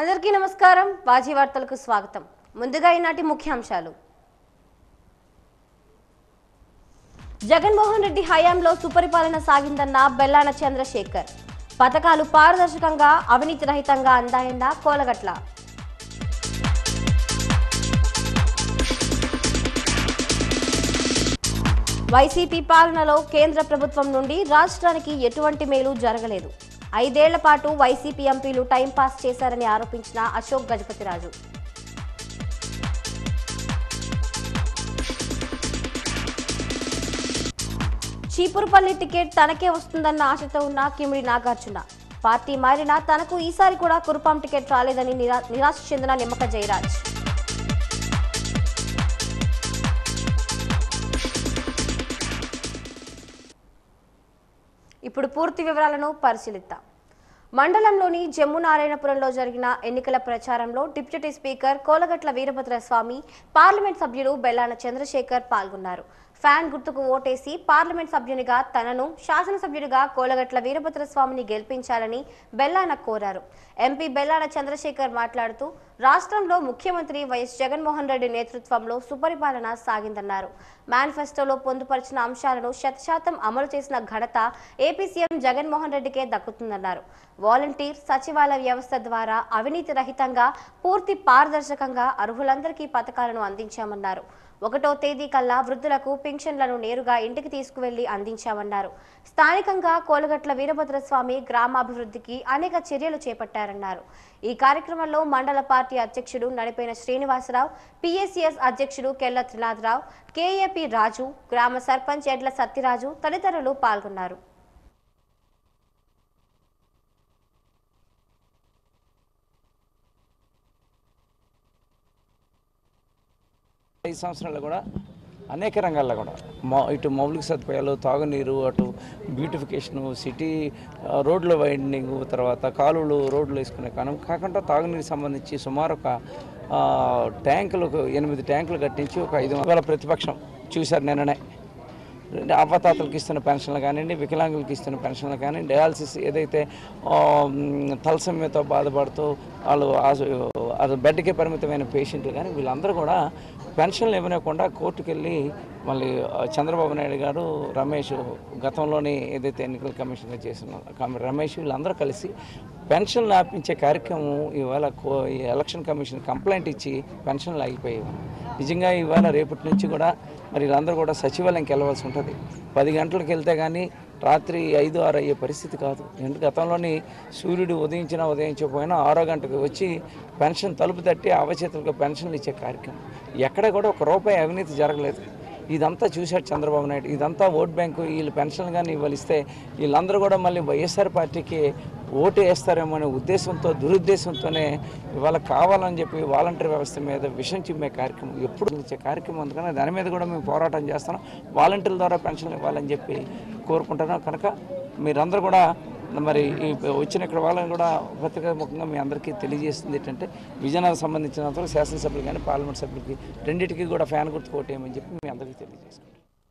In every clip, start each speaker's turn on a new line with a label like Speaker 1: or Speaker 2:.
Speaker 1: అందరికీ నమస్కారం వాజీ వార్తలకు స్వాగతం ముందుగా ఈనాటి ముఖ్యాంశాలు జగన్మోహన్ రెడ్డి హయాంలో సుపరిపాలన సాగిందన్న బెల్లాన చంద్రశేఖర్ పథకాలు పారదర్శకంగా అవినీతి రహితంగా అందాయన్న కోలగట్ల వైసీపీ పాలనలో కేంద్ర ప్రభుత్వం నుండి రాష్ట్రానికి ఎటువంటి మేలు జరగలేదు 5 ఏళ్ల పాటు వైసీపీ ఎంపీలు టైంపాస్ చేశారని ఆరోపించిన అశోక్ గజపతిరాజు చీపురుపల్లి టికెట్ తనకే వస్తుందన్న ఆశతో ఉన్న కిమిడి నాగార్జున పార్టీ మారినా తనకు ఈసారి కూడా కురుపాం టికెట్ రాలేదని నిరాశ చెందిన నిమ్మక జయరాజ్ ఇప్పుడు పూర్తి వివరాలను పరిశీలిద్దాం. మండలంలోని జమ్మునారాయణపురంలో జరిగిన ఎన్నికల ప్రచారంలో deputy speaker Kolagatla Veerabhadraswamy, parliament సభ్యులు బెల్లాన చంద్రశేఖర్ పాల్గొన్నారు. ఫ్యాన్ గుర్తుకు ఓటేసి పార్లమెంట్ సభ్యునిగా తనను, శాసనసభ్యుడిగా కోలగట్ల వీరభద్రస్వామిని గెలిపించాలని బెల్లాన కోరారు. ఎంపీ బెల్లాన చంద్రశేఖర్ మాట్లాడుతూ రాష్ట్రంలో ముఖ్యమంత్రి వైఎస్ జగన్మోహన్ రెడ్డి నేతృత్వంలో సుపరిపాలన సాగిందన్నారు. మేనిఫెస్టోలో పొందుపరిచిన అంశాలను 100% అమలు చేసిన ఘనత ఏపీ సీఎం జగన్మోహన్ రెడ్డికే దక్కుతుందన్నారు. వాలంటీర్ సచివాలయ వ్యవస్థ ద్వారా అవినీతి రహితంగా, పూర్తి పారదర్శకంగా అర్హులందరికీ పథకాలను అందించామన్నారు. 1వ తేదీ కల్లా వృద్ధులకు పింఛన్లను నేరుగా ఇంటికి తీసుకువెళ్లి అందించామన్నారు. స్థానికంగా కోలగట్ల వీరభద్రస్వామి గ్రామాభివృద్ధికి అనేక చర్యలు చేపట్టారన్నారు. ఈ కార్యక్రమంలో మండల పార్టీ అధ్యక్షుడు నడిపైన శ్రీనివాసరావు, పిఎస్సిఎస్ అధ్యక్షుడు కెళ్ల త్రినాథరావు, కేఏపీ రాజు, గ్రామ సర్పంచ్ ఎడ్ల సత్యరాజు తదితరులు పాల్గొన్నారు.
Speaker 2: 5 సంవత్సరాల్లో కూడా అనేక రంగాల్లో కూడా ఇటు మౌలిక సదుపాయాలు, తాగునీరు, అటు బ్యూటిఫికేషను, సిటీ రోడ్ల వైండింగ్, తర్వాత కాలువలు రోడ్లు వేసుకునే కాకుండా తాగునీరు సంబంధించి సుమారు ఒక ట్యాంకులు 8 ట్యాంకులు కట్టించి ఒక 500 ప్రతిపక్షం చూశారు నిన్ననే. అవ్వతాతలకు ఇస్తున్న పెన్షన్లు కానివ్వండి, వికలాంగులకు ఇస్తున్న పెన్షన్లు కానివ్వండి, డయాలసిస్ ఏదైతే తలసమ్యతో బాధపడుతూ వాళ్ళు అది బెడ్కే పరిమితమైన పేషెంట్లు కానీ వీళ్ళందరూ కూడా పెన్షన్లు ఇవ్వకుండా కోర్టుకు వెళ్ళి మళ్ళీ చంద్రబాబు నాయుడు గారు, రమేష్ గతంలోనే ఏదైతే ఎన్నికల కమిషన్గా చేసిన రమేష్ వీళ్ళందరూ కలిసి పెన్షన్లు ఆపించే కార్యక్రమం ఇవాళ ఎలక్షన్ కమిషన్ కంప్లైంట్ ఇచ్చి పెన్షన్లు ఆగిపోయాయి. నిజంగా ఇవాళ రేపటి నుంచి కూడా మరి వీళ్ళందరూ కూడా సచివాలయంకి వెళ్ళవలసి ఉంటుంది. 10 గంటలకు వెళ్తే కానీ రాత్రి 5, 6 అయ్యే పరిస్థితి కాదు. గతంలోని సూర్యుడు ఉదయించకపోయినా 6వ గంటకు వచ్చి పెన్షన్ తలుపు తట్టి అవచేతులకు పెన్షన్లు ఇచ్చే కార్యక్రమం. ఎక్కడ కూడా ₹1 అవినీతి జరగలేదు. ఇదంతా చూశాడు చంద్రబాబు నాయుడు. ఇదంతా ఓట్ బ్యాంకు. వీళ్ళు పెన్షన్లు కానీ ఇవ్వలిస్తే వీళ్ళందరూ కూడా మళ్ళీ వైఎస్ఆర్ పార్టీకి ఓటు వేస్తారేమో అనే ఉద్దేశంతో, దురుద్దేశంతోనే ఇవాళ కావాలని చెప్పి వాలంటీర్ వ్యవస్థ మీద విషం చిమ్మే కార్యక్రమం ఎప్పుడు ఇచ్చే కార్యక్రమం. అందుకని దాని మీద కూడా మేము పోరాటం చేస్తున్నాం. వాలంటీర్ల ద్వారా పెన్షన్లు ఇవ్వాలని చెప్పి కోరుకుంటున్నాం. కనుక మీరందరూ కూడా మరి వచ్చిన ఇక్కడ వాళ్ళని కూడా పత్రికాముఖంగా మీ అందరికీ తెలియజేస్తుంది ఏంటంటే విజయనగరం సంబంధించినంత శాసనసభ్యులు కానీ పార్లమెంట్ సభ్యులకి రెండింటికి కూడా ఫ్యాన్ గుర్తు కోటేయమని చెప్పి మీ అందరికీ తెలియజేసుకుంటాం.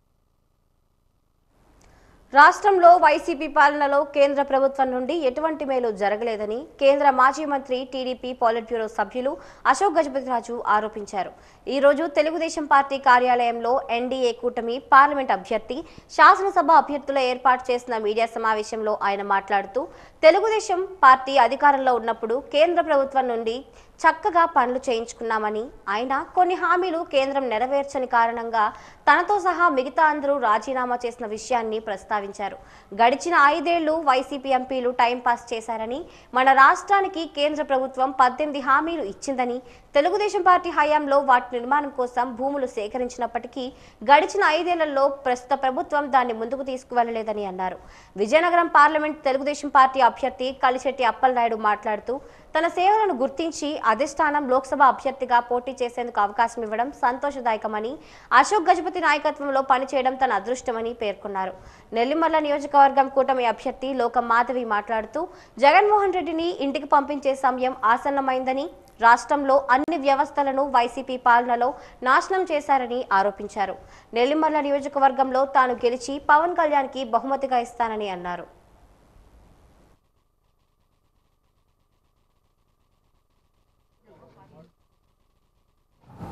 Speaker 1: రాష్ట్రంలో వైసీపీ పాలనలో కేంద్ర ప్రభుత్వం నుండి ఎటువంటి మేలు జరగలేదని కేంద్ర మాజీ మంత్రి, టీడీపీ పాలిట్ బ్యూరో సభ్యులు అశోక్ గజపతిరాజు ఆరోపించారు. ఈ రోజు తెలుగుదేశం పార్టీ కార్యాలయంలో ఎన్డీఏ కూటమి పార్లమెంట్ అభ్యర్థి, శాసనసభ అభ్యర్థుల ఏర్పాటు చేసిన మీడియా సమావేశంలో ఆయన మాట్లాడుతూ తెలుగుదేశం పార్టీ అధికారంలో ఉన్నప్పుడు కేంద్ర ప్రభుత్వం నుండి చక్కగా పనులు చేయించుకున్నామని, ఆయన కొన్ని హామీలు కేంద్రం నెరవేర్చని కారణంగా తనతో సహా మిగతా అందరూ రాజీనామా చేసిన విషయాన్ని ప్రస్తావించారు. గడిచిన 5 ఏళ్లు వైసీపీ ఎంపీలు టైంపాస్ చేశారని, మన రాష్ట్రానికి కేంద్ర ప్రభుత్వం 18 హామీలు ఇచ్చిందని, తెలుగుదేశం పార్టీ హయాంలో వాటి నిర్మాణం కోసం భూములు సేకరించినప్పటికీ గడిచిన 5 ఏళ్లలో ప్రస్తుత ప్రభుత్వం దాన్ని ముందుకు తీసుకువెళ్లలేదని అన్నారు. విజయనగరం పార్లమెంట్ తెలుగుదేశం పార్టీ అభ్యర్థి కలిశెట్టి అప్పలనాయుడు మాట్లాడుతూ తన సేవలను గుర్తించి అధిష్టానం లోక్సభ అభ్యర్థిగా పోటీ చేసేందుకు అవకాశం ఇవ్వడం సంతోషదాయకమని, అశోక్ గజపతి నాయకత్వంలో పనిచేయడం తన అదృష్టమని పేర్కొన్నారు. నెల్లిమర్ల నియోజకవర్గం కూటమి అభ్యర్థి లోకం మాధవి మాట్లాడుతూ జగన్మోహన్ రెడ్డిని ఇంటికి పంపించే సమయం ఆసన్నమైందని, రాష్ట్రంలో అన్ని వ్యవస్థలను వైసీపీ పాలనలో నాశనం చేశారని ఆరోపించారు. నెల్లిమర్ల నియోజకవర్గంలో తాను గెలిచి పవన్ కళ్యాణ్కి బహుమతిగా ఇస్తానని అన్నారు.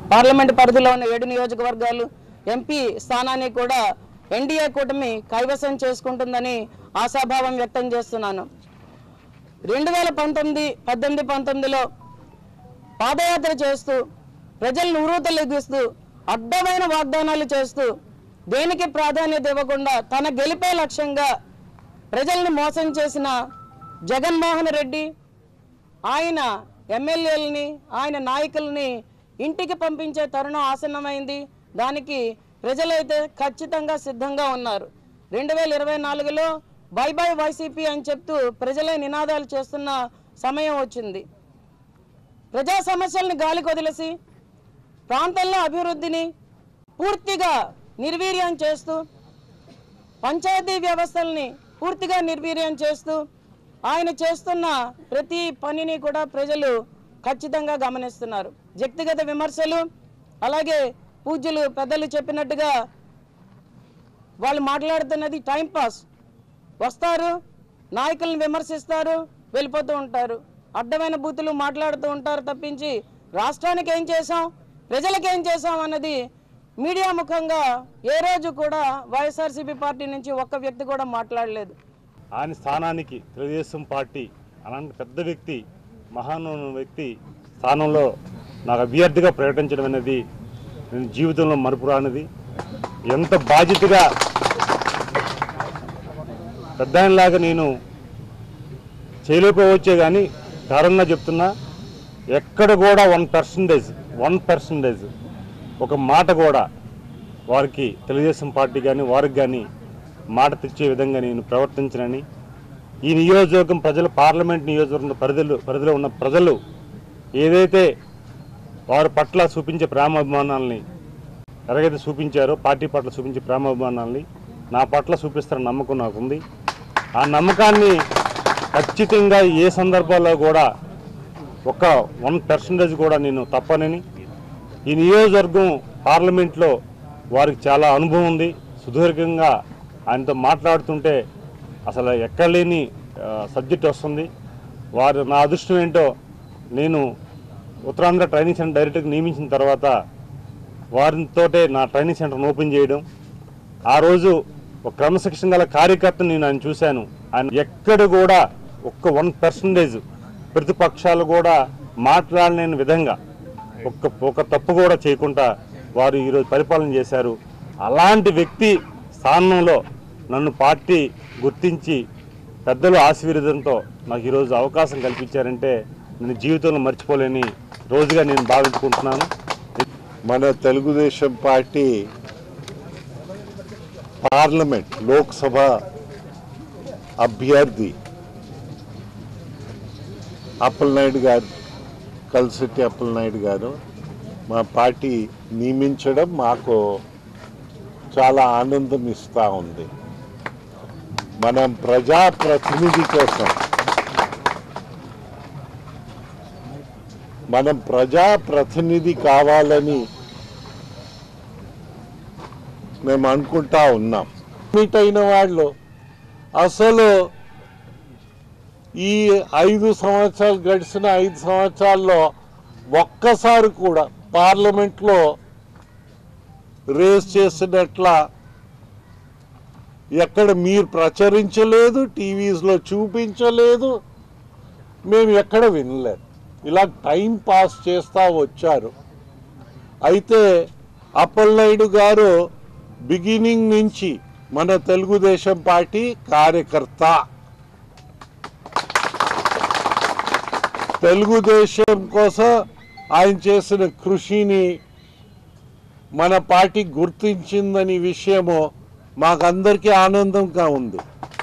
Speaker 3: పార్లమెంట్ పరిధిలో ఉన్న 7 నియోజకవర్గాలు ఎంపీ స్థానాన్ని కూడా ఎన్డీఏ కూటమి కైవసం చేసుకుంటుందని ఆశాభావం వ్యక్తం చేస్తున్నాను. 2018-19లో పాదయాత్ర చేస్తూ ప్రజలను ఉర్రూతలెగిస్తూ అడ్డమైన వాగ్దానాలు చేస్తూ దేనికి ప్రాధాన్యత ఇవ్వకుండా తన గెలిపే లక్ష్యంగా ప్రజల్ని మోసం చేసిన జగన్మోహన్ రెడ్డి ఆయన ఎమ్మెల్యేలని ఆయన నాయకుల్ని ఇంటికి పంపించే తరుణం ఆసన్నమైంది. దానికి ప్రజలైతే ఖచ్చితంగా సిద్ధంగా ఉన్నారు. 2024లో బై బై వైసీపీ అని చెప్తూ ప్రజలే నినాదాలు చేస్తున్న సమయం వచ్చింది. ప్రజా సమస్యల్ని గాలికి వదిలేసి ప్రాంతాల్లో అభివృద్ధిని పూర్తిగా నిర్వీర్యం చేస్తూ పంచాయతీ వ్యవస్థల్ని పూర్తిగా నిర్వీర్యం చేస్తూ ఆయన చేస్తున్న ప్రతి పనిని కూడా ప్రజలు ఖచ్చితంగా గమనిస్తున్నారు. వ్యక్తిగత విమర్శలు అలాగే పూజ్యులు పెద్దలు చెప్పినట్టుగా వాళ్ళు మాట్లాడుతున్నది టైంపాస్. వస్తారు, నాయకులను విమర్శిస్తారు, వెళ్ళిపోతూ ఉంటారు. అడ్డమైన బూతులు మాట్లాడుతూ ఉంటారు తప్పించి రాష్ట్రానికి ఏం చేశాం, ప్రజలకు ఏం చేశాం అన్నది మీడియా ముఖంగా ఏ రోజు కూడా వైఎస్ఆర్సీపీ పార్టీ నుంచి ఒక్క వ్యక్తి కూడా మాట్లాడలేదు.
Speaker 4: ఆయన స్థానానికి తెలుగుదేశం పార్టీ అలాంటి పెద్ద వ్యక్తి, మహానుభావుని వ్యక్తి స్థానంలో నాకు అభ్యర్థిగా ప్రకటించడం అనేది నేను జీవితంలో మరుపురానిది. ఎంత బాధ్యతగా పెద్దాయనలాగా నేను చేయలేకపోవచ్చే కానీ కారణంగా చెప్తున్నా, ఎక్కడ కూడా 1% ఒక మాట కూడా వారికి తెలుగుదేశం పార్టీ కానీ వారికి కానీ మాట తెచ్చే విధంగా నేను ప్రవర్తించనని, ఈ నియోజకవర్గం ప్రజలు, పార్లమెంట్ నియోజకవర్గం పరిధిలో ఉన్న ప్రజలు ఏదైతే వారి పట్ల చూపించే ప్రేమాభిమానాలని ఎలాగైతే చూపించారో, పార్టీ పట్ల చూపించే ప్రేమాభిమానాలని నా పట్ల చూపిస్తారన్న నమ్మకం నాకుంది. ఆ నమ్మకాన్ని ఖచ్చితంగా ఏ సందర్భాల్లో కూడా ఒక 1% కూడా నేను తప్పనని, ఈ నియోజకవర్గం పార్లమెంట్లో వారికి చాలా అనుభవం ఉంది. సుదీర్ఘంగా ఆయనతో మాట్లాడుతుంటే అసలు ఎక్కడలేని సబ్జెక్ట్ వస్తుంది. వారు నా అదృష్టం ఏంటో, నేను ఉత్తరాంధ్ర ట్రైనింగ్ సెంటర్ డైరెక్టర్గా నియమించిన తర్వాత వారితోటే నా ట్రైనింగ్ సెంటర్ను ఓపెన్ చేయడం, ఆ రోజు ఒక క్రమశిక్షణ గల కార్యకర్తను నేను ఆయన చూశాను. ఆయన ఎక్కడ కూడా ఒక్క 1% ప్రతిపక్షాలు కూడా మాట్లాడలేని విధంగా ఒక తప్పు కూడా చేయకుండా వారు ఈరోజు పరిపాలన చేశారు. అలాంటి వ్యక్తి స్థానంలో నన్ను పార్టీ గుర్తించి పెద్దలు ఆశీర్వాదంతో నాకు ఈరోజు అవకాశం కల్పించారంటే నేను జీవితంలో మర్చిపోలేని రోజుగా నేను భావించుకుంటున్నాను.
Speaker 5: మన తెలుగుదేశం పార్టీ పార్లమెంట్ లోక్సభ అభ్యర్థి అప్పలనాయుడు గారు, కలిసిట్టి అప్పలనాయుడు గారు మా పార్టీ నియమించడం మాకు చాలా ఆనందం ఇస్తూ ఉంది. మనం ప్రజాప్రతినిధి కోసం, మనం ప్రజాప్రతినిధి కావాలని మేము అనుకుంటా ఉన్నాం. మీట్ అయిన వాళ్ళు అసలు ఈ 5 సంవత్సరాలు గడిచిన 5 సంవత్సరాల్లో ఒక్కసారి కూడా పార్లమెంట్లో రేస్ చేసినట్ల ఎక్కడ మీరు ప్రచురించలేదు, టీవీస్లో చూపించలేదు, మేము ఎక్కడ వినలేదు. ఇలా టైం పాస్ చేస్తూ వచ్చారు. అయితే అప్పలనాయుడు గారు బిగినింగ్ నుంచి మన తెలుగుదేశం పార్టీ కార్యకర్త, తెలుగుదేశం కోసం ఆయన చేసిన కృషిని మన పార్టీ గుర్తించిందని విషయము మాకందరికీ ఆనందంగా ఉంది.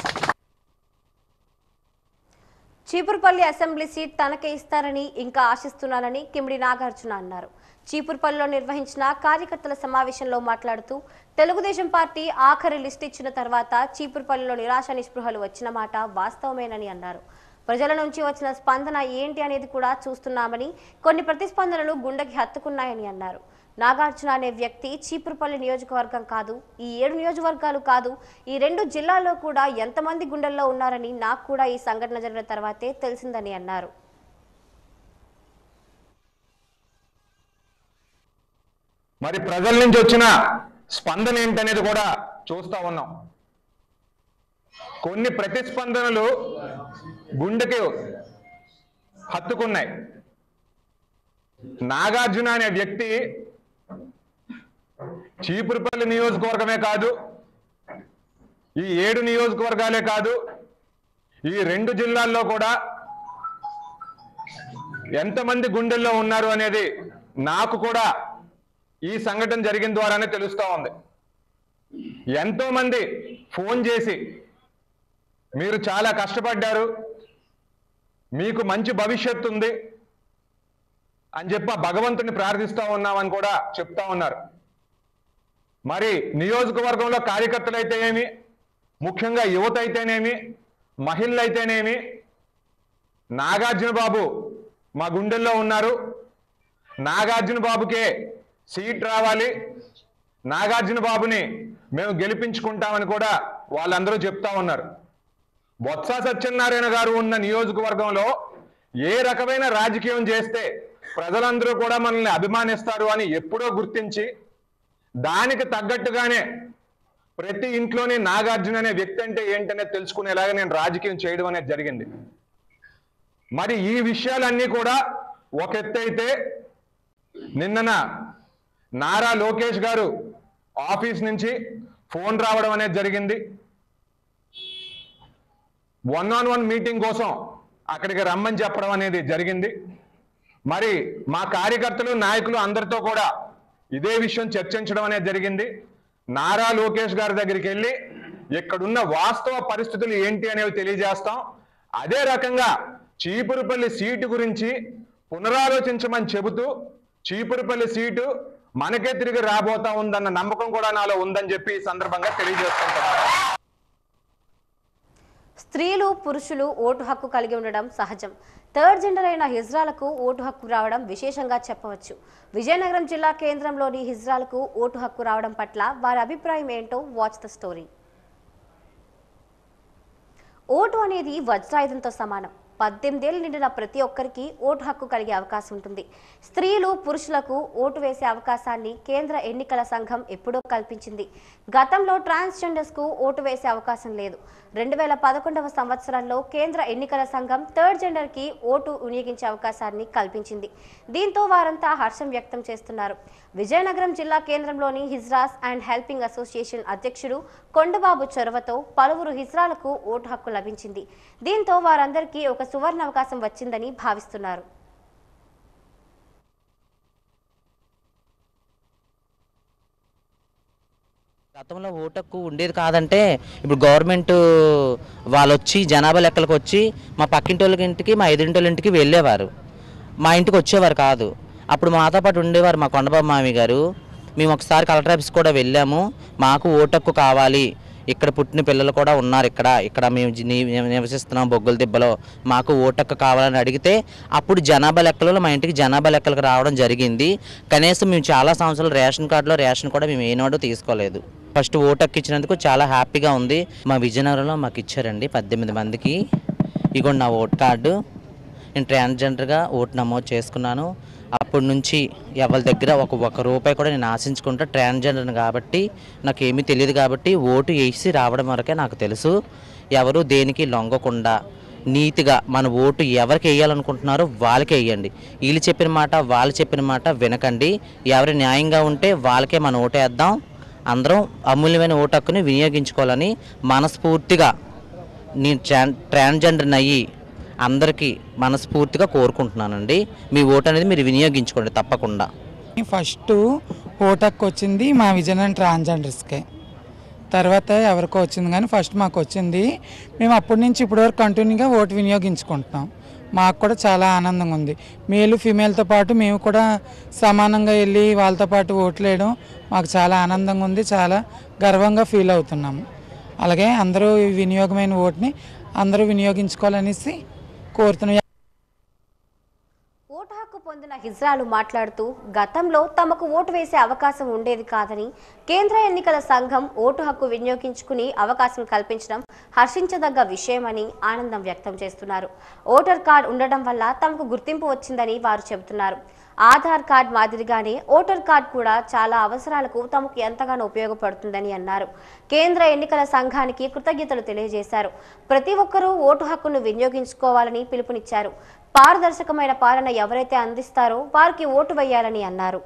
Speaker 1: చీపురుపల్లి అసెంబ్లీ సీట్ తనకే ఇస్తారని ఇంకా ఆశిస్తున్నారని కిమిడి నాగార్జున అన్నారు. చీపురుపల్లిలో నిర్వహించిన కార్యకర్తల సమావేశంలో మాట్లాడుతూ తెలుగుదేశం పార్టీ ఆఖరి లిస్ట్ ఇచ్చిన తర్వాత చీపురుపల్లిలో నిరాశ నిస్పృహలు వచ్చిన మాట వాస్తవమేనని అన్నారు. ప్రజల నుంచి వచ్చిన స్పందన ఏంటి అనేది కూడా చూస్తున్నామని, కొన్ని ప్రతిస్పందనలు గుండెకి హత్తుకున్నాయని అన్నారు. నాగార్జున అనే వ్యక్తి చీపురుపల్లి నియోజకవర్గం కాదు, ఈ 7 నియోజకవర్గాలు కాదు, ఈ 2 జిల్లాల్లో కూడా ఎంతమంది గుండెల్లో ఉన్నారని నాకు కూడా ఈ సంఘటన జరిగిన తర్వాతే తెలిసిందని అన్నారు.
Speaker 6: మరి ప్రజల నుంచి వచ్చిన స్పందన ఏంటనేది కూడా చూస్తూ ఉన్నాం. కొన్ని ప్రతిస్పందనలు గుండెకి హత్తుకున్నాయి. నాగార్జున అనే వ్యక్తి చీపురుపల్లి నియోజకవర్గమే కాదు, ఈ 7 నియోజకవర్గాలే కాదు, ఈ 2 జిల్లాల్లో కూడా ఎంతమంది గుండెల్లో ఉన్నారు అనేది నాకు కూడా ఈ సంఘటన జరిగిన ద్వారానే తెలుస్తూ ఉంది. ఎంతో మంది ఫోన్ చేసి మీరు చాలా కష్టపడ్డారు, మీకు మంచి భవిష్యత్తు ఉంది అని చెప్పి భగవంతుని ప్రార్థిస్తూ ఉన్నామని కూడా చెప్తా ఉన్నారు. మరి నియోజకవర్గంలో కార్యకర్తలు అయితేనేమి, ముఖ్యంగా యువత అయితేనేమి, మహిళలు అయితేనేమి, నాగార్జున బాబు మా గుండెల్లో ఉన్నారు, నాగార్జున బాబుకే సీట్ రావాలి, నాగార్జున బాబుని మేము గెలిపించుకుంటామని కూడా వాళ్ళందరూ చెప్తా ఉన్నారు. బొత్స సత్యనారాయణ గారు ఉన్న నియోజకవర్గంలో ఏ రకమైన రాజకీయం చేస్తే ప్రజలందరూ కూడా మనల్ని అభిమానిస్తారు అని ఎప్పుడో గుర్తించి దానికి తగ్గట్టుగానే ప్రతి ఇంట్లోనే నాగార్జున అనే వ్యక్తి అంటే ఏంటనేది తెలుసుకునేలాగా నేను రాజకీయం చేయడం అనేది జరిగింది. మరి ఈ విషయాలన్నీ కూడా ఒక ఎత్తు అయితే, నిన్నన నారా లోకేష్ గారు ఆఫీస్ నుంచి ఫోన్ రావడం అనేది జరిగింది. 1-on-1 మీటింగ్ కోసం అక్కడికి రమ్మని చెప్పడం అనేది జరిగింది. మరి మా కార్యకర్తలు, నాయకులు అందరితో కూడా ఇదే విషయం చర్చించడం అనేది జరిగింది. నారా లోకేష్ గారి దగ్గరికి వెళ్ళి ఇక్కడున్న వాస్తవ పరిస్థితులు ఏంటి అనేవి తెలియజేస్తాం. అదే రకంగా చీపురుపల్లి సీటు గురించి పునరాలోచించమని చెబుతూ చీపురుపల్లి సీటు మనకే తిరిగి రాబోతా ఉందన్న నమ్మకం కూడా నాలో ఉందని చెప్పి ఈ సందర్భంగా తెలియజేస్తుంటున్నాను.
Speaker 1: స్త్రీలు, పురుషులు ఓటు హక్కు కలిగి ఉండడం సహజం. థర్డ్ జెండర్ అయిన హిజ్రాలకు ఓటు హక్కు రావడం విశేషంగా చెప్పవచ్చు. విజయనగరం జిల్లా కేంద్రంలోని హిజ్రాలకు ఓటు హక్కు రావడం పట్ల వారి అభిప్రాయం ఏంటో వాచ్ ద స్టోరీ. ఓటు అనేది వజ్రాయుధంతో సమానం. 18 ఏళ్లు నిండిన ప్రతి ఒక్కరికి ఓటు హక్కు కలిగే అవకాశం ఉంటుంది. స్త్రీలు, పురుషులకు ఓటు వేసే అవకాశాన్ని కేంద్ర ఎన్నికల సంఘం ఎప్పుడో కల్పించింది. గతంలో ట్రాన్స్జెండర్స్కు ఓటు వేసే అవకాశం లేదు. 2011వ సంవత్సరంలో కేంద్ర ఎన్నికల సంఘం థర్డ్ జెండర్కి ఓటు వినియోగించే అవకాశాన్ని కల్పించింది. దీంతో వారంతా హర్షం వ్యక్తం చేస్తున్నారు. విజయనగరం జిల్లా కేంద్రంలోని హిజ్రాస్ అండ్ హెల్పింగ్ అసోసియేషన్ అధ్యక్షుడు కొండబాబు చొరవతో పలువురు హిజ్రాలకు ఓటు హక్కు లభించింది. దీంతో వారందరికీ ఒక సువర్ణ అవకాశం వచ్చిందని భావిస్తున్నారు.
Speaker 7: గతంలో ఓటు హక్కు ఉండేది కాదంటే ఇప్పుడు గవర్నమెంట్ వాళ్ళు వచ్చి జనాభా లెక్కలకు వచ్చి మా పక్కింటి వాళ్ళ ఇంటికి, మా ఎదురింటి ఇంటికి వెళ్ళేవారు, మా ఇంటికి వచ్చేవారు కాదు. అప్పుడు మాతో పాటు ఉండేవారు మా కొండబాబు మామి గారు. మేము ఒకసారి కలెక్టర్ ఆఫీస్ కూడా వెళ్ళాము, మాకు ఓటు హక్కు కావాలి, ఇక్కడ పుట్టిన పిల్లలు కూడా ఉన్నారు, ఇక్కడ మేము నివసిస్తున్నాం బొగ్గుల దిబ్బలో, మాకు ఓటు హక్కు కావాలని అడిగితే అప్పుడు జనాభా లెక్కలలో మా ఇంటికి జనాభా లెక్కలకు రావడం జరిగింది. కనీసం మేము చాలా సంవత్సరాలు రేషన్ కార్డులో రేషన్ కూడా మేము ఏనాడు తీసుకోలేదు. ఫస్ట్ ఓటు హక్కు ఇచ్చినందుకు చాలా హ్యాపీగా ఉంది. మా విజయనగరంలో మాకు ఇచ్చారండి 18 మందికి. ఇగోండి నా ఓటు కార్డు. నేను ట్రాన్స్జెండర్గా ఓటు నమోదు చేసుకున్నాను. అప్పటి నుంచి ఎవరి దగ్గర ఒక రూపాయి కూడా నేను ఆశించుకుంటా. ట్రాన్స్జెండర్ కాబట్టి నాకు ఏమీ తెలియదు కాబట్టి ఓటు వేసి రావడం వరకే నాకు తెలుసు. ఎవరు దేనికి లొంగకుండా నీతిగా మన ఓటు ఎవరికి వేయాలనుకుంటున్నారో వాళ్ళకే వేయండి. వీళ్ళు చెప్పిన మాట వాళ్ళు చెప్పిన మాట వినకండి. ఎవరు న్యాయంగా ఉంటే వాళ్ళకే మన ఓటు వేద్దాం. అందరం అమూల్యమైన ఓటు హక్కుని వినియోగించుకోవాలని మనస్ఫూర్తిగా నేను ట్రాన్స్జెండర్ని అయ్యి అందరికీ మనస్ఫూర్తిగా కోరుకుంటున్నానండి. మీ ఓటు అనేది మీరు వినియోగించుకోండి తప్పకుండా.
Speaker 8: ఫస్ట్ ఓటు హక్కు వచ్చింది మా విజయనగరం ట్రాన్స్జెండర్స్కే, తర్వాత ఎవరికో వచ్చింది కానీ ఫస్ట్ మాకు వచ్చింది. మేము అప్పటి నుంచి ఇప్పటివరకు కంటిన్యూగా ఓటు వినియోగించుకుంటున్నాం. మాకు కూడా చాలా ఆనందంగా ఉంది. మేల్ ఫీమేల్తో పాటు మేము కూడా సమానంగా వెళ్ళి వాళ్ళతో పాటు ఓట్లు వేయడం మాకు చాలా ఆనందంగా ఉంది, చాలా గర్వంగా ఫీల్ అవుతున్నాము. అలాగే అందరూ వినియోగమైన ఓటుని అందరూ వినియోగించుకోవాలనేసి కోరుతున్నాం.
Speaker 1: ఓటు హక్కు పొందిన హిజ్రాలు మాట్లాడుతూ గతంలో తమకు ఓటు వేసే అవకాశం ఉండేది కాదని, కేంద్ర ఎన్నికల సంఘం ఓటు హక్కు వినియోగించుకుని అవకాశం కల్పించడం హర్షించదగ్గ విషయమని ఆనందం వ్యక్తం చేస్తున్నారు. ఓటర్ కార్డు ఉండడం వల్ల తమకు గుర్తింపు వచ్చిందని వారు చెబుతున్నారు. ఆధార్ కార్డ్ మాదిరిగానే ఓటర్ కార్డ్ కూడా చాలా అవసరాలకు తమకు ఎంతగానో ఉపయోగపడుతుందని అన్నారు. కేంద్ర ఎన్నికల సంఘానికి కృతజ్ఞతలు తెలియజేశారు. ప్రతి ఒక్కరూ ఓటు హక్కును వినియోగించుకోవాలని పిలుపునిచ్చారు. పారదర్శకమైన పాలన ఎవరైతే అందిస్తారో వారికి ఓటు వేయాలని అన్నారు.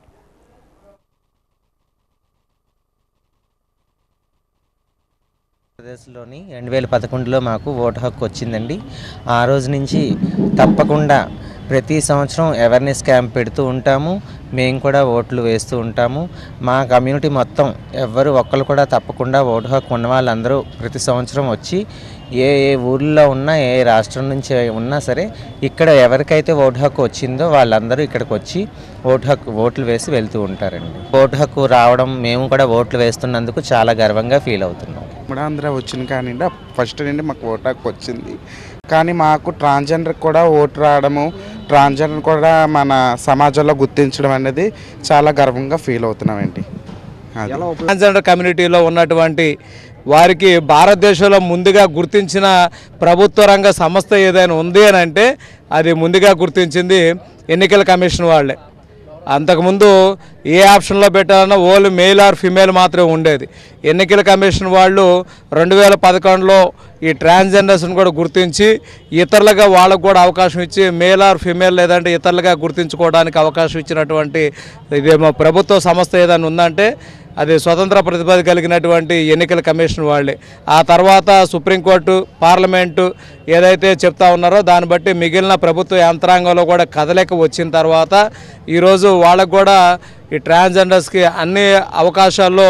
Speaker 9: ఆంధ్రప్రదేశ్లోని 2011లో మాకు ఓటు హక్కు వచ్చిందండి. ఆ రోజు నుంచి తప్పకుండా ప్రతి సంవత్సరం అవేర్నెస్ క్యాంప్ పెడుతూ ఉంటాము. మేము కూడా ఓట్లు వేస్తూ ఉంటాము. మా కమ్యూనిటీ మొత్తం ఒక్కరు కూడా తప్పకుండా ఓటు హక్కు ఉన్న వాళ్ళందరూ ప్రతి సంవత్సరం వచ్చి ఏ ఊళ్ళో ఉన్నా ఏ రాష్ట్రం నుంచి ఉన్నా సరే ఇక్కడ ఎవరికైతే ఓటు హక్కు వచ్చిందో వాళ్ళందరూ ఇక్కడికి వచ్చి ఓట్లు వేసి వెళ్తూ ఉంటారండి. ఓటు హక్కు రావడం మేము కూడా ఓట్లు వేస్తున్నందుకు చాలా గర్వంగా ఫీల్ అవుతున్నాం.
Speaker 10: ఆంధ్ర వచ్చింది కానీ ఫస్ట్ నుండి మాకు ఓటు హక్కు వచ్చింది. కానీ మాకు ట్రాన్స్జెండర్ కూడా ఓటు రావడము, ట్రాన్స్జెండర్ కూడా మన సమాజంలో గుర్తించడం అనేది చాలా గర్వంగా ఫీల్ అవుతున్నామండి.
Speaker 11: ట్రాన్స్జెండర్ కమ్యూనిటీలో ఉన్నటువంటి వారికి భారతదేశంలో ముందుగా గుర్తించిన ప్రభుత్వ రంగ సంస్థ ఏదైనా ఉంది అని అంటే అది ముందుగా గుర్తించింది ఎన్నికల కమిషన్ వాళ్ళే. అంతకుముందు ఏ ఆప్షన్లో పెట్టాలన్నా ఓన్లీ మేల్ ఆర్ ఫిమేల్ మాత్రమే ఉండేది. ఎన్నికల కమిషన్ వాళ్ళు 2011లో ఈ ట్రాన్స్జెండర్స్ని కూడా గుర్తించి ఇతరులుగా వాళ్ళకు కూడా అవకాశం ఇచ్చి మేల్ ఆర్ ఫిమేల్ లేదంటే ఇతరులుగా గుర్తించుకోవడానికి అవకాశం ఇచ్చినటువంటి ఇదేమో ప్రభుత్వ సంస్థ ఏదైనా ఉందంటే అది స్వతంత్ర ప్రతిపత్తి కలిగినటువంటి ఎన్నికల కమిషన్ వాళ్ళే. ఆ తర్వాత సుప్రీంకోర్టు, పార్లమెంటు ఏదైతే చెప్తా ఉన్నారో దాన్ని బట్టి మిగిలిన ప్రభుత్వ యంత్రాంగంలో కూడా కదలిక వచ్చిన తర్వాత ఈరోజు వాళ్ళకు కూడా ఈ ట్రాన్స్జెండర్స్కి అన్ని అవకాశాల్లో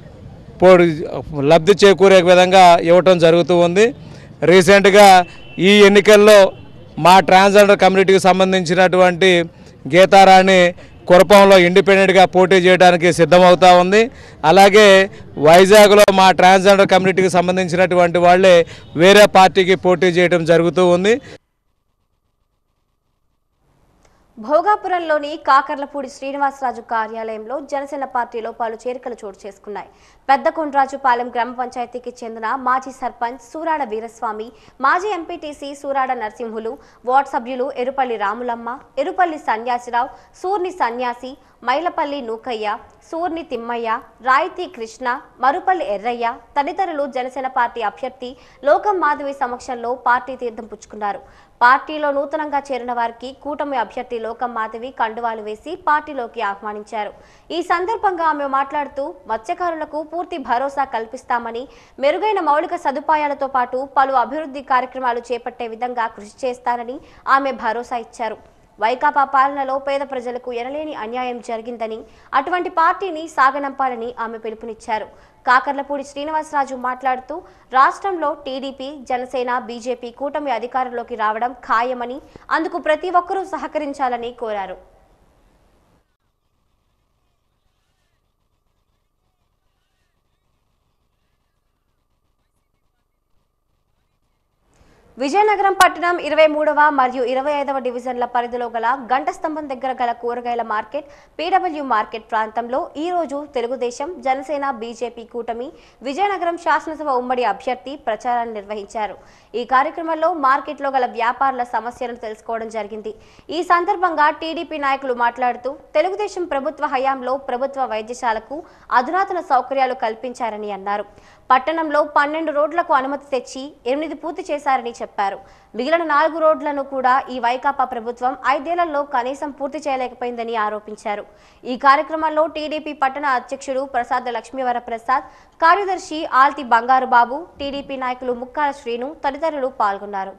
Speaker 11: లబ్ధి చేకూరే విధంగా ఇవ్వటం జరుగుతూ ఉంది. రీసెంట్గా ఈ ఎన్నికల్లో మా ట్రాన్స్జెండర్ కమ్యూనిటీకి సంబంధించినటువంటి గీతారాణి కురపంలో ఇండిపెండెంట్గా పోటీ చేయడానికి సిద్ధమవుతూ ఉంది. అలాగే వైజాగ్లో మా ట్రాన్స్జెండర్ కమ్యూనిటీకి సంబంధించినటువంటి వాళ్ళే వేరే పార్టీకి పోటీ చేయడం జరుగుతూ ఉంది.
Speaker 1: భోగాపురంలోని కాకర్లపూడి శ్రీనివాసరాజు కార్యాలయంలో జనసేన పార్టీలో పలు చేరికలు చోటు చేసుకున్నాయి. పెద్దకొండ్రాజుపాలెం గ్రామ పంచాయతీకి చెందిన మాజీ సర్పంచ్ సూరాడ వీరస్వామి, మాజీ ఎంపీటీసీ సూరాడ నరసింహులు, వార్డు సభ్యులు ఎరుపల్లి రాములమ్మ, ఎరుపల్లి సన్యాసిరావు, సూర్ని సన్యాసి, మైలపల్లి నూకయ్య, సూర్ని తిమ్మయ్య, రాయితీ కృష్ణ, మరుపల్లి ఎర్రయ్య తదితరులు జనసేన పార్టీ అభ్యర్థి లోకం మాధవి సమక్షంలో పార్టీ తీర్థం పుచ్చుకున్నారు. పార్టీలో నూతనంగా చేరిన వారికి కూటమి అభ్యర్థి లోకం మాధవి కండువాలు వేసి పార్టీలోకి ఆహ్వానించారు. ఈ సందర్భంగా ఆమె మాట్లాడుతూ మత్స్యకారులకు పూర్తి భరోసా కల్పిస్తామని, మెరుగైన మౌలిక సదుపాయాలతో పాటు పలు అభివృద్ధి కార్యక్రమాలు చేపట్టే విధంగా కృషి చేస్తానని ఆమె భరోసా ఇచ్చారు. వైకాపా పాలనలో పేద ప్రజలకు ఎనలేని అన్యాయం జరిగిందని, అటువంటి పార్టీని సాగనంపాలని ఆమె పిలుపునిచ్చారు. కాకర్లపూడి శ్రీనివాసరాజు మాట్లాడుతూ రాష్ట్రంలో టీడీపీ, జనసేన, బీజేపీ కూటమి అధికారంలోకి రావడం ఖాయమని, అందుకు ప్రతి ఒక్కరూ సహకరించాలని కోరారు. విజయనగరం పట్టణం 23వ మరియు 25వ డివిజన్ల పరిధిలో గల గంట స్తంభం దగ్గర గల కూరగాయల మార్కెట్, పీడబ్ల్యూ మార్కెట్ ప్రాంతంలో ఈ రోజు తెలుగుదేశం, జనసేన, బీజేపీ కూటమి విజయనగరం శాసనసభ ఉమ్మడి అభ్యర్థి ప్రచారాన్ని నిర్వహించారు. ఈ కార్యక్రమంలో మార్కెట్లో గల వ్యాపారుల సమస్యలను తెలుసుకోవడం జరిగింది. ఈ సందర్భంగా టీడీపీ నాయకులు మాట్లాడుతూ తెలుగుదేశం ప్రభుత్వ హయాంలో ప్రభుత్వ వైద్యశాలకు అధునాతన సౌకర్యాలు కల్పించారని అన్నారు. పట్టణంలో 12 రోడ్లకు అనుమతి తెచ్చి 8 పూర్తి చేశారని చెప్పారు. మిగిలిన 4 రోడ్లను కూడా ఈ వైకాపా ప్రభుత్వం 5 ఏళ్లలో కనీసం పూర్తి చేయలేకపోయిందని ఆరోపించారు. ఈ కార్యక్రమంలో టీడీపీ పట్టణ అధ్యక్షుడు ప్రసాద్ లక్ష్మీవర ప్రసాద్, కార్యదర్శి ఆల్తి బంగారు బాబు, టీడీపీ నాయకులు ముక్కాల శ్రీను తదితరులు పాల్గొన్నారు.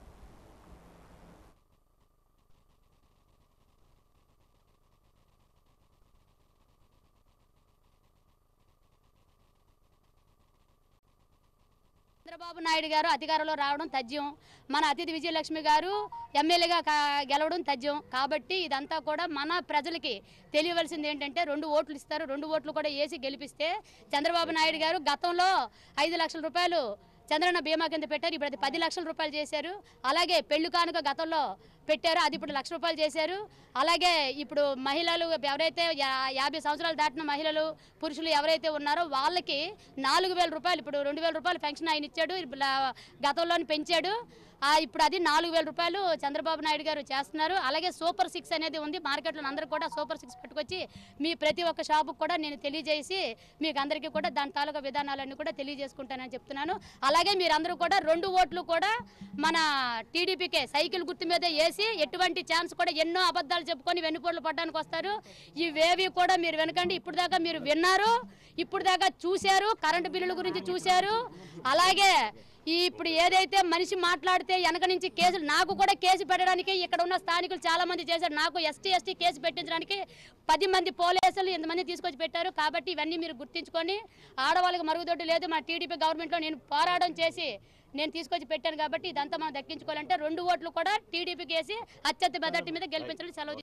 Speaker 12: చంద్రబాబు నాయుడు గారు అధికారంలో రావడం తథ్యం, మన అతిథి విజయలక్ష్మి గారు ఎమ్మెల్యేగా గెలవడం తథ్యం. కాబట్టి ఇదంతా కూడా మన ప్రజలకి తెలియవలసింది ఏంటంటే 2 ఓట్లు ఇస్తారు, 2 ఓట్లు కూడా వేసి గెలిపిస్తే చంద్రబాబు నాయుడు గారు గతంలో 5 లక్షల రూపాయలు చంద్రన్న బీమా కింద పెట్టారు, ఇప్పుడు అది 10 లక్షల రూపాయలు చేశారు. అలాగే పెళ్లి కానుక గతంలో పెట్టారు, అది ఇప్పుడు 1,00,000 రూపాయలు చేశారు. అలాగే ఇప్పుడు మహిళలు ఎవరైతే 50 సంవత్సరాలు దాటిన మహిళలు పురుషులు ఎవరైతే ఉన్నారో వాళ్ళకి 4,000 రూపాయలు, ఇప్పుడు 2,000 రూపాయలు పెన్షన్ ఆయన ఇచ్చాడు, గతంలోనే పెంచాడు. ఇప్పుడు అది 4,000 రూపాయలు చంద్రబాబు నాయుడు గారు చేస్తున్నారు. అలాగే సూపర్ 6 అనేది ఉంది మార్కెట్లో, అందరూ కూడా సూపర్ 6 పట్టుకొచ్చి మీ ప్రతి ఒక్క షాపుకు కూడా నేను తెలియజేసి మీకు అందరికీ కూడా దాని తాలూకా విధానాలన్నీ కూడా తెలియజేసుకుంటానని చెప్తున్నాను. అలాగే మీరందరూ కూడా 2 ఓట్లు కూడా మన టీడీపీకే సైకిల్ గుర్తు మీద వేసి ఎటువంటి ఛాన్స్ కూడా ఎన్నో అబద్ధాలు చెప్పుకొని వెన్నుపోట్లు పడడానికి వస్తారు. ఇవేవి కూడా మీరు వెనకండి. ఇప్పుడు దాకా మీరు విన్నారు, ఇప్పుడు దాకా చూశారు, కరెంటు బిల్లుల గురించి చూశారు. అలాగే ఇప్పుడు ఏదైతే మనిషి మాట్లాడితే వెనక నుంచి కేసులు, నాకు కూడా కేసు పెట్టడానికి ఇక్కడ ఉన్న స్థానికులు చాలా మంది చేశారు. నాకు ఎస్టీ కేసు పెట్టించడానికి 10 మంది పోలీసులు ఎంతమంది తీసుకొచ్చి పెట్టారు. కాబట్టి ఇవన్నీ మీరు గుర్తించుకొని, ఆడవాళ్ళకి మరుగుదొడ్డి లేదు, మా టీడీపీ గవర్నమెంట్లో నేను పోరాటం చేసి నేను తీసుకొచ్చి పెట్టాను. కాబట్టి ఇదంతా మనం దక్కించుకోవాలంటే 2 ఓట్లు కూడా టీడీపీకి వేసి అత్యధిక మెజారిటీ మీద గెలిపించాలని సెలవు.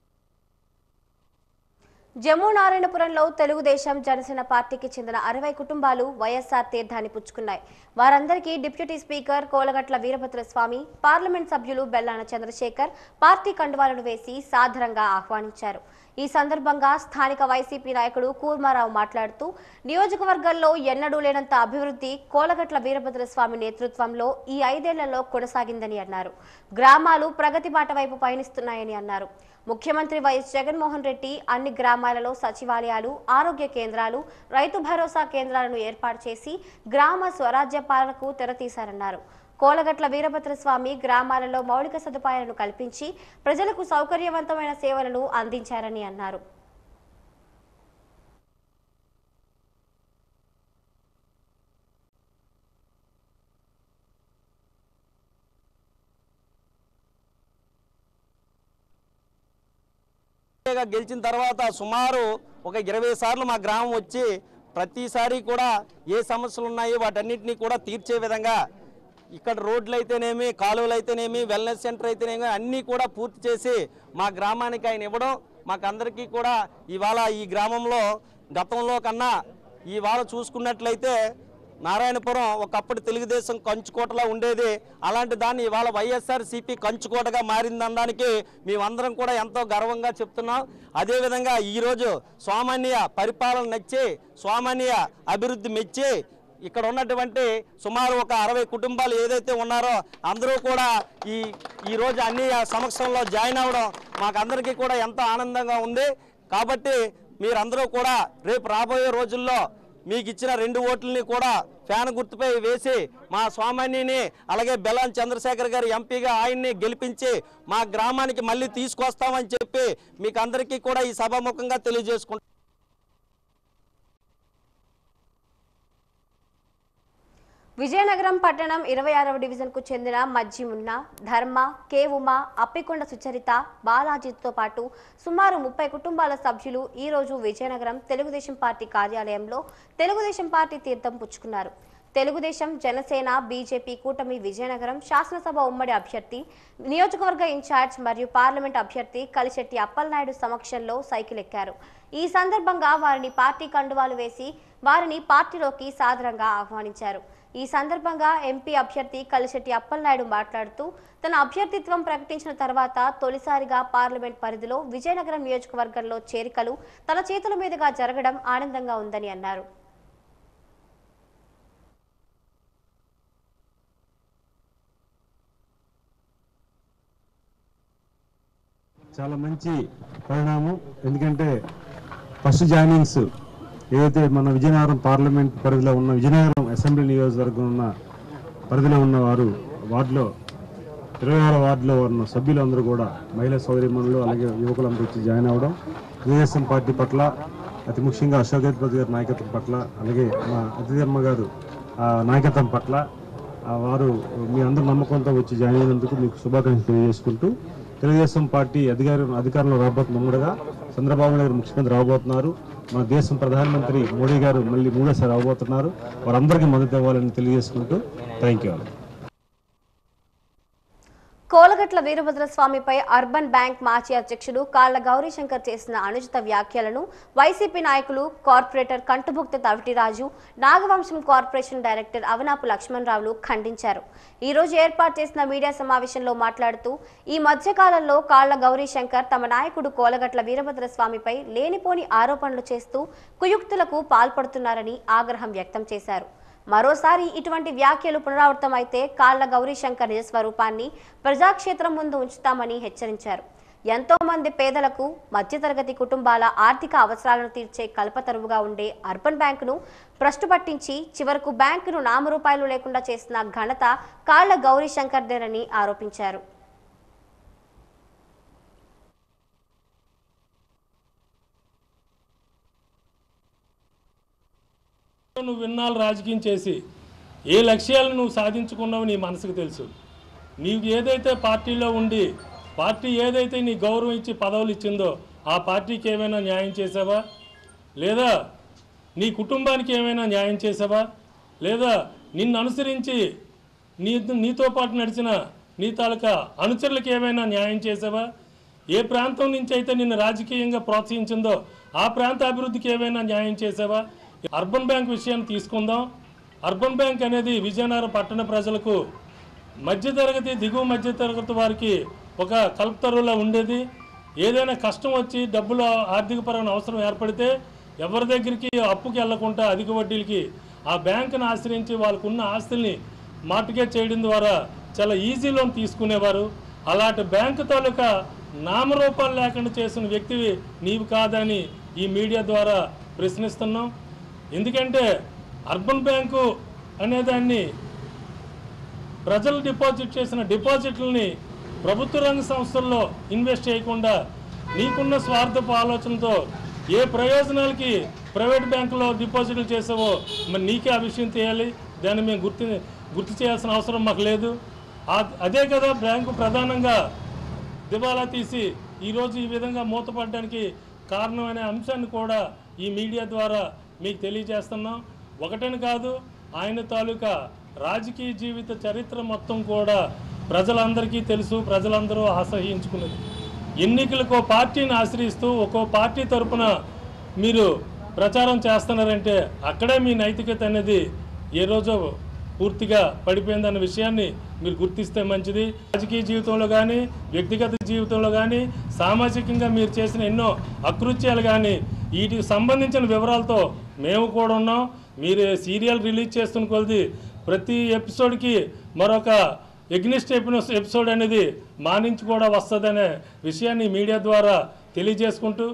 Speaker 1: జమ్మూ నారాయణపురంలో తెలుగుదేశం జనసేన పార్టీకి చెందిన 60 కుటుంబాలు వైఎస్ఆర్ తీర్థాన్ని పుచ్చుకున్నాయి. వారందరికీ deputy speaker Kolagatla Veerabhadraswamy, parliament సభ్యులు బెల్లాన చంద్రశేఖర్ పార్టీ కండువాలను వేసి సాదరంగా ఆహ్వానించారు. ఈ సందర్భంగా స్థానిక వైసీపీ నాయకుడు కూర్మారావు మాట్లాడుతూ, నియోజకవర్గంలో ఎన్నడూ లేనంత అభివృద్ధి కోలగట్ల వీరభద్రస్వామి నేతృత్వంలో ఈ 5 ఏళ్లలో కొనసాగిందని అన్నారు. గ్రామాలు ప్రగతి బాట వైపు పయనిస్తున్నాయని అన్నారు. ముఖ్యమంత్రి వైఎస్ జగన్మోహన్ రెడ్డి అన్ని గ్రామాలలో సచివాలయాలు, ఆరోగ్య కేంద్రాలు, రైతు భరోసా కేంద్రాలను ఏర్పాటు చేసి గ్రామ స్వరాజ్య పాలనకు తెరతీశారన్నారు. కోలగట్ల వీరభద్రస్వామి గ్రామాలలో మౌలిక సదుపాయాలను కల్పించి ప్రజలకు సౌకర్యవంతమైన సేవలను అందించారని అన్నారు.
Speaker 13: గెలిచిన తర్వాత సుమారు ఒక 20 సార్లు మా గ్రామం వచ్చి ప్రతిసారి కూడా ఏ సమస్యలు ఉన్నాయో వాటన్నిటినీ కూడా తీర్చే విధంగా ఇక్కడ రోడ్లు అయితేనేమి, కాలువలు అయితేనేమి, వెల్నెస్ సెంటర్ అయితేనేమి అన్నీ కూడా పూర్తి చేసి మా గ్రామానికి ఆయన ఇవ్వడం మాకందరికీ కూడా ఇవాళ ఈ గ్రామంలో గతంలో కన్నా ఇవాళ చూసుకున్నట్లయితే నారాయణపురం ఒకప్పుడు తెలుగుదేశం కంచుకోటలా ఉండేది. అలాంటి దాన్ని ఇవాళ వైఎస్ఆర్సీపీ కంచుకోటగా మారిందనడానికి మేమందరం కూడా ఎంతో గర్వంగా చెప్తున్నాం. అదేవిధంగా ఈరోజు సామాన్య పరిపాలన నచ్చి, సామాన్య అభివృద్ధి మెచ్చి ఇక్కడ ఉన్నటువంటి సుమారు ఒక 60 కుటుంబాలు ఏదైతే ఉన్నారో అందరూ కూడా ఈరోజు అన్ని సమక్షంలో జాయిన్ అవ్వడం మాకందరికీ కూడా ఎంతో ఆనందంగా ఉంది. కాబట్టి మీరందరూ కూడా రేపు రాబోయే రోజుల్లో మీకు ఇచ్చిన 2 ఓట్లని కూడా ఫ్యాన్ గుర్తుపై వేసి మా సామాన్యుని అలాగే బెల్లాన చంద్రశేఖర్ గారు ఎంపీగా ఆయన్ని గెలిపించి మా గ్రామానికి మళ్ళీ తీసుకొస్తామని చెప్పి మీకు అందరికీ కూడా ఈ సభాముఖంగా తెలియజేసుకుంటాం.
Speaker 1: విజయనగరం పట్టణం 26వ డివిజన్కు చెందిన మజ్జిమున్న, ధర్మ, కే ఉమా, అప్పికొండ సుచరిత, బాలాజీతో పాటు సుమారు 30 కుటుంబాల సభ్యులు ఈ రోజు విజయనగరం తెలుగుదేశం పార్టీ కార్యాలయంలో తెలుగుదేశం పార్టీ తీర్థం పుచ్చుకున్నారు. తెలుగుదేశం, జనసేన, బీజేపీ కూటమి విజయనగరం శాసనసభ ఉమ్మడి అభ్యర్థి, నియోజకవర్గ ఇన్ఛార్జ్ మరియు పార్లమెంట్ అభ్యర్థి కలిశెట్టి అప్పలనాయుడు సమక్షంలో సైకిల్ ఎక్కారు. ఈ సందర్భంగా వారిని పార్టీ కండువాలు వేసి వారిని పార్టీలోకి సాదరంగా ఆహ్వానించారు. ఈ సందర్భంగా ఎంపీ అభ్యర్థి కలిశెట్టి అప్పలనాయుడు మాట్లాడుతూ, తన అభ్యర్థిత్వం ప్రకటించిన తర్వాత తొలిసారిగా పార్లమెంట్ పరిధిలో విజయనగరం నియోజకవర్గంలో చేరికలు తన చేతుల మీదుగా జరగడం ఆనందంగా ఉందని అన్నారు.
Speaker 4: చాలా మంచి పరిణామం. ఎందుకంటే ఫస్ట్ జాయినింగ్స్ ఏదైతే మన విజయనగరం పార్లమెంట్ పరిధిలో ఉన్న విజయనగరం అసెంబ్లీ నియోజకవర్గం ఉన్న పరిధిలో ఉన్న వార్డులో 26వ వార్డులో ఉన్న సభ్యులందరూ కూడా మహిళా సోదరీమణులు అలాగే యువకులందరూ వచ్చి జాయిన్ అవ్వడం తెలుగుదేశం పార్టీ పట్ల, అతి ముఖ్యంగా అశోక్ గజపతి గారి నాయకత్వం పట్ల, అలాగే మా అతిథమ్మ గారు నాయకత్వం పట్ల వారు మీ అందరూ నమ్మకంతో వచ్చి జాయిన్ అయినందుకు మీకు శుభాకాంక్షలు తెలియజేసుకుంటూ, తెలుగుదేశం పార్టీ అధికారంలో రాబోతున్న ముందుగా చంద్రబాబు నాయుడు ముఖ్యమంత్రి రాబోతున్నారు. మన దేశం ప్రధానమంత్రి మోడీ గారు మళ్ళీ 3వ రాబోతున్నారు. వారందరికీ మద్దతు ఇవ్వాలని తెలియజేసుకుంటూ థ్యాంక్ యూ.
Speaker 1: కోలగట్ల వీరభద్రస్వామిపై అర్బన్ బ్యాంక్ మాజీ అధ్యక్షుడు కాళ్ల గౌరీశంకర్ చేసిన అనుచిత వ్యాఖ్యలను వైసీపీ నాయకులు corporator Kantubhukta Tavitiraju, Nagavamsam corporation director Avanapu లక్ష్మణరావులు ఖండించారు. ఈ రోజు ఏర్పాటు చేసిన మీడియా సమావేశంలో మాట్లాడుతూ ఈ మధ్యకాలంలో కాళ్ల గౌరీశంకర్ తమ నాయకుడు కోలగట్ల వీరభద్రస్వామిపై లేనిపోని ఆరోపణలు చేస్తూ కుయుక్తులకు పాల్పడుతున్నారని ఆగ్రహం వ్యక్తం చేశారు. మరోసారి ఇటువంటి వ్యాఖ్యలు పునరావృతమైతే కాళ్ల గౌరీశంకర్ నిజ స్వరూపాన్ని ప్రజాక్షేత్రం ముందు ఉంచుతామని హెచ్చరించారు. ఎంతో మంది పేదలకు, మధ్యతరగతి కుటుంబాల ఆర్థిక అవసరాలను తీర్చే కల్పతరువుగా ఉండే అర్బన్ బ్యాంకును భ్రష్టు పట్టించి చివరకు బ్యాంకును నామరూపాయలు లేకుండా చేసిన ఘనత కాళ్ల గౌరీశంకర్దేనని ఆరోపించారు.
Speaker 14: నువ్వు విన్నాళ్ళు రాజకీయం చేసి ఏ లక్ష్యాలను నువ్వు సాధించుకున్నావు నీ మనసుకు తెలుసు. నీకు ఏదైతే పార్టీలో ఉండి పార్టీ ఏదైతే నీ గౌరవం ఇచ్చి పదవులు ఇచ్చిందో ఆ పార్టీకి ఏమైనా న్యాయం చేసావా, లేదా నీ కుటుంబానికి ఏమైనా న్యాయం చేసావా, లేదా నిన్ను అనుసరించి నీతో పాటు నడిచిన నీ తాలూకా అనుచరులకు ఏమైనా న్యాయం చేసావా, ఏ ప్రాంతం నుంచి అయితే నిన్ను రాజకీయంగా ప్రోత్సహించిందో ఆ ప్రాంత అభివృద్ధికి ఏమైనా న్యాయం చేసావా. అర్బన్ బ్యాంక్ విషయాన్ని తీసుకుందాం. అర్బన్ బ్యాంక్ అనేది విజయనగరం పట్టణ ప్రజలకు, మధ్యతరగతి, దిగువ మధ్యతరగతి వారికి ఒక కల్పతరువులా ఉండేది. ఏదైనా కష్టం వచ్చి డబ్బులు ఆర్థికపరమైన అవసరం ఏర్పడితే ఎవరి దగ్గరికి అప్పుకి వెళ్లకుండా అధిక వడ్డీలకి ఆ బ్యాంకును ఆశ్రయించి వాళ్ళకున్న ఆస్తుల్ని మార్టిగేజ్ చేయడం ద్వారా చాలా ఈజీ లోన్ తీసుకునేవారు. అలాంటి బ్యాంకు తాలూకా నామరూపాలు లేకుండా చేసిన వ్యక్తివి నీవు కాదని ఈ మీడియా ద్వారా ప్రశ్నిస్తున్నాం. ఎందుకంటే అర్బన్ బ్యాంకు అనేదాన్ని ప్రజలు డిపాజిట్ చేసిన డిపాజిట్లని ప్రభుత్వ రంగ సంస్థల్లో ఇన్వెస్ట్ చేయకుండా నీకున్న స్వార్థపు ఆలోచనతో ఏ ప్రయోజనాలకి ప్రైవేట్ బ్యాంకులో డిపాజిట్లు చేసావో మరి నీకే ఆ విషయం తెలియాలి. దాన్ని మేము గుర్తు చేయాల్సిన అవసరం మాకు లేదు. అదే కదా బ్యాంకు ప్రధానంగా దివాలా తీసి ఈరోజు ఈ విధంగా మూతపడడానికి కారణమైన అంశాన్ని కూడా ఈ మీడియా ద్వారా మీకు తెలియజేస్తున్నాం. ఒకటని కాదు, ఆయన తాలూకా రాజకీయ జీవిత చరిత్ర మొత్తం కూడా ప్రజలందరికీ తెలుసు, ప్రజలందరూ ఆశ్రయించుకున్నది. ఎన్నికలకు పార్టీని ఆశ్రయిస్తూ ఒక్కో పార్టీ తరపున మీరు ప్రచారం చేస్తున్నారంటే అక్కడే మీ నైతికత అనేది ఏ రోజు పూర్తిగా పడిపోయిందన్న విషయాన్ని మీరు గుర్తిస్తే మంచిది. రాజకీయ జీవితంలో కానీ, వ్యక్తిగత జీవితంలో కానీ, సామాజికంగా మీరు చేసిన ఎన్నో అకృత్యాలు కానీ వీటికి సంబంధించిన వివరాలతో మేము కూడా ఉన్నాం. మీరు సీరియల్ రిలీజ్ చేస్తున్న కొలది ప్రతి ఎపిసోడ్కి మరొక ఎగ్నిస్ట్ ఎపిసోడ్ అనేది మా నుంచి కూడా వస్తుందనే విషయాన్ని మీడియా ద్వారా తెలియజేసుకుంటూ,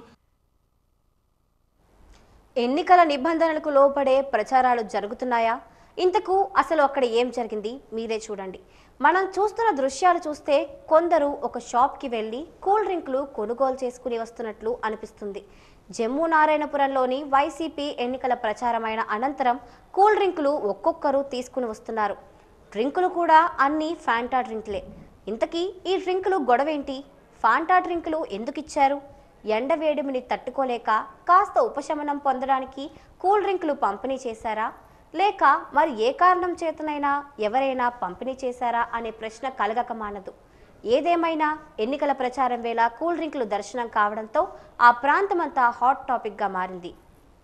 Speaker 1: ఎన్నికల నిబంధనలకు లోపడే ప్రచారాలు జరుగుతున్నాయా? ఇంతకు అసలు అక్కడ ఏం జరిగింది మీరే చూడండి. మనం చూస్తున్న దృశ్యాలు చూస్తే కొందరు ఒక షాప్కి వెళ్ళి కూల్ డ్రింకులు కొనుగోలు చేసుకుని వస్తున్నట్లు అనిపిస్తుంది. జమ్మూ నారాయణపురంలోని వైసీపీ ఎన్నికల ప్రచారమైన అనంతరం కూల్ డ్రింకులు ఒక్కొక్కరు తీసుకుని వస్తున్నారు. డ్రింకులు కూడా అన్నీ ఫాంటా డ్రింకులే. ఇంతకీ ఈ డ్రింకులు గొడవేంటి? ఫాంటా డ్రింకులు ఎందుకు ఇచ్చారు? ఎండ వేడిమిని తట్టుకోలేక కాస్త ఉపశమనం పొందడానికి కూల్ డ్రింకులు పంపిణీ చేశారా, లేక మరి ఏ కారణం చేతనైనా ఎవరైనా పంపిణీ చేశారా అనే ప్రశ్న కలగక మానదు. ఏదేమైనా ఎన్నికల ప్రచారం వేళ కూల్ డ్రింకులు దర్శనం కావడంతో ఆ ప్రాంతమంతా హాట్ టాపిక్గా మారింది.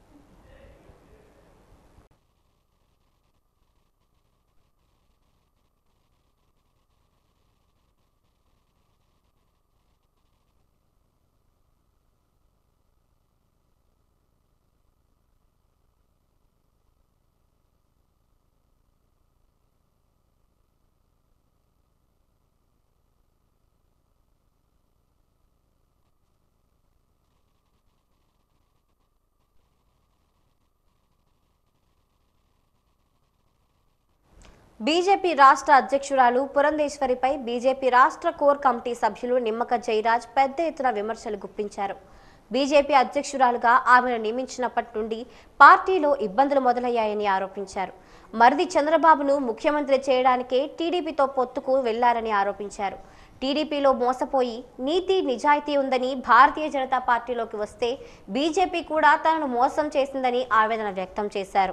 Speaker 1: బీజేపీ రాష్ట్ర అధ్యక్షురాలు పురంధేశ్వరిపై బీజేపీ రాష్ట్ర కోర్ కమిటీ సభ్యులు నిమ్మక జయరాజ్ పెద్ద ఎత్తున విమర్శలు గుప్పించారు. బీజేపీ అధ్యక్షురాలుగా ఆమెను నియమించినప్పటి నుండి పార్టీలో ఇబ్బందులు మొదలయ్యాయని ఆరోపించారు. మరిది చంద్రబాబును ముఖ్యమంత్రి చేయడానికే టీడీపీతో పొత్తుకు వెళ్లారని ఆరోపించారు. టీడీపీలో మోసపోయి నీతి నిజాయితీ ఉందని భారతీయ జనతా పార్టీలోకి వస్తే బీజేపీ కూడా తనను మోసం చేసిందని ఆవేదన వ్యక్తం చేశారు.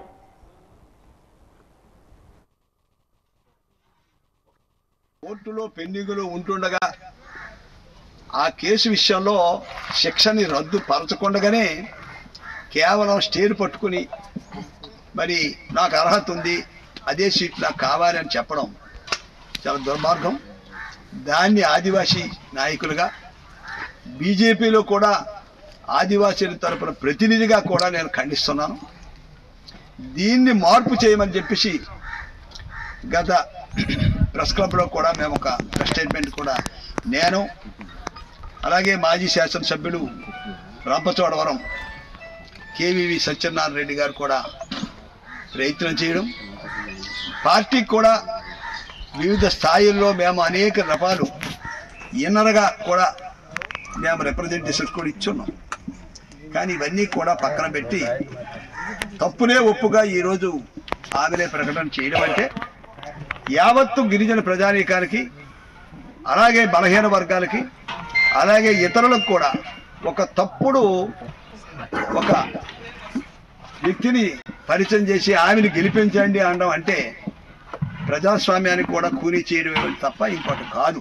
Speaker 15: కోర్టులో పెండింగులు ఉంటుండగా ఆ కేసు విషయంలో శిక్షని రద్దు పరచకుండగానే కేవలం స్టేలు పట్టుకుని మరి నాకు అర్హత ఉంది, అదే సీట్ నాకు కావాలి అని చెప్పడం చాలా దుర్మార్గం. దాన్ని ఆదివాసీ నాయకులుగా బీజేపీలో కూడా ఆదివాసీల తరపున ప్రతినిధిగా కూడా నేను ఖండిస్తున్నాను. దీన్ని మార్పు చేయమని చెప్పేసి గత ప్రెస్ క్లబ్లో కూడా మేము ఒక స్టేట్మెంట్ కూడా నేను అలాగే మాజీ శాసనసభ్యులు రంపచోడవరం కేవీవి సత్యనారాయణ రెడ్డి గారు కూడా ప్రయత్నం చేయడం, పార్టీకి కూడా వివిధ స్థాయిల్లో మేము అనేక రకాలు ఇన్నర్గా కూడా మేము రిప్రజెంటేషన్స్ కూడా ఇచ్చున్నాం. కానీ ఇవన్నీ కూడా పక్కన పెట్టి తప్పునే ఒప్పుగా ఈరోజు ఆమెలే ప్రకటన చేయడం అంటే యావత్తు గిరిజన ప్రజానీకానికి అలాగే బలహీన వర్గాలకి అలాగే ఇతరులకు కూడా ఒక తప్పుడు ఒక వ్యక్తిని పరిచయం చేసి ఆమెను గెలిపించండి అనడం అంటే ప్రజాస్వామ్యానికి కూడా కూలీ చేయడం తప్ప ఇంకోటి కాదు.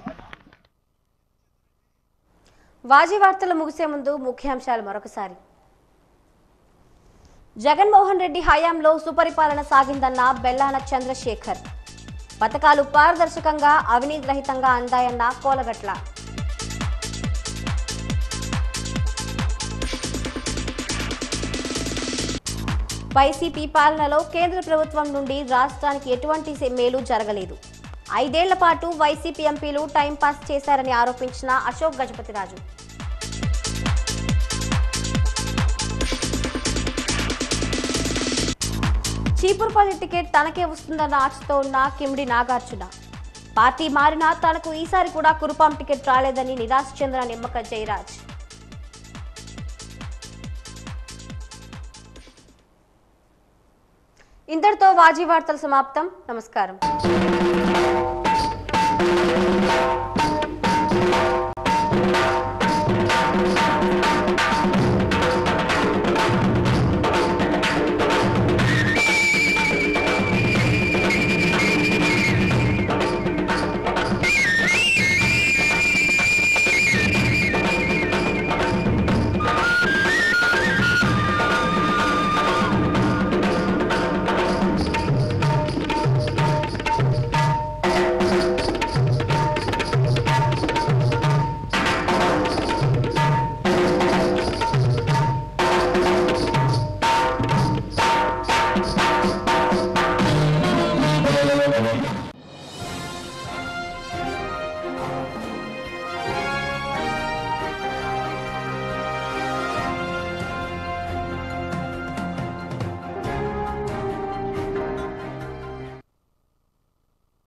Speaker 1: వాజీ వార్తలు ముగిసే ముందు ముఖ్యాంశాలు మరొకసారి. జగన్మోహన్ రెడ్డి హయాంలో సుపరిపాలన సాగిందన్న బెల్లాన చంద్రశేఖర్. పథకాలు పారదర్శకంగా అవినీతి రహితంగా అందాయన్న కోలగట్ల. వైసీపీ పాలనలో కేంద్ర ప్రభుత్వం నుండి రాష్ట్రానికి ఎటువంటి మేలు జరగలేదు. 5 ఏళ్ల పాటు వైసీపీ ఎంపీలు టైంపాస్ చేశారని ఆరోపించిన అశోక్ గజపతిరాజు. చీపురుపల్లి టికెట్ తనకే వస్తుందన్న ఆశతో ఉన్న కిమిడి నాగార్జున. పార్టీ మారినా తనకు ఈసారి కూడా కురుపాం టికెట్ రాలేదని నిరాశ చెందిన నిమ్మక జయరాజ్. ఇంతటితో వాజీ వార్తలు సమాప్తం. నమస్కారం.